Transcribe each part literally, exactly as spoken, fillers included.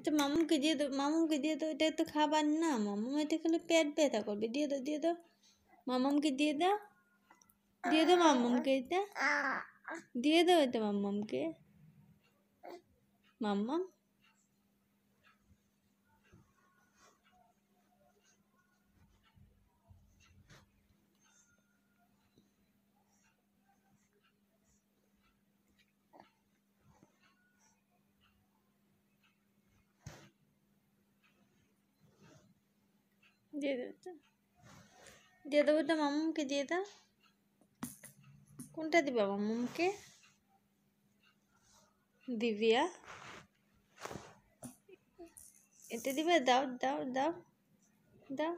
এটা মামুকে দিয়ে দাও, মামুকে দিয়ে দাও, এটা তো খাবার না মামুম, এটা খেলে পেট ব্যথা করবে। দিয়ে দাও, দিয়ে দাও, মামামকে দিয়ে দাও, দিয়ে দাও মামুমকে, এটা দিয়ে দাও, এটা মামুমকে। মাম্মাম দিয়ে দাও, এটা দিয়ে দাও, এটা মামুমকে দিয়ে দাও। কোনটা দিবা মামুমকে? দিবিয়া, এটা দিবে, দাও দাও দাও দাও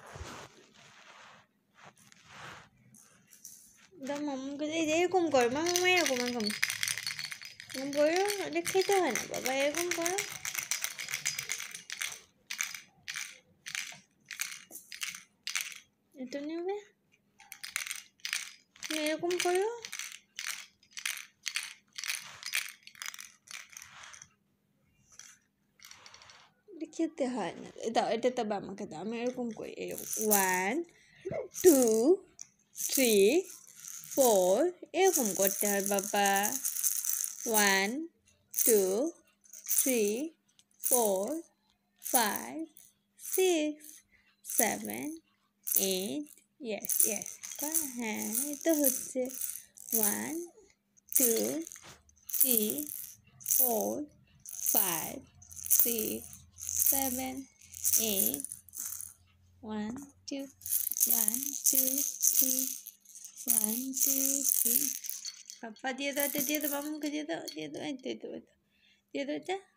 দাও মামুমকে। এই এরকম করো মামুম, এরকম এরকম এরকম করো, এটা খেতে হয় না বাবা, এরকম করো। এটা নেবে, তুমি এরকম করো। খেতে হয় না, দাও এটা তবে আমাকে দাও, আমি এরকম করি, এরকম ওয়ান টু থ্রি ফোর এরকম করতে হয় বাবা। One two three four five six seven eight yes yes, হ্যাঁ এই তো হচ্ছে। One two three four five six seven, eight, one, two, one, two, three, one, two, three. पापा दिए दो, दिए दो, मामू को दिए दो, दिए दो, दिए दो, दिए दो, दिए दो,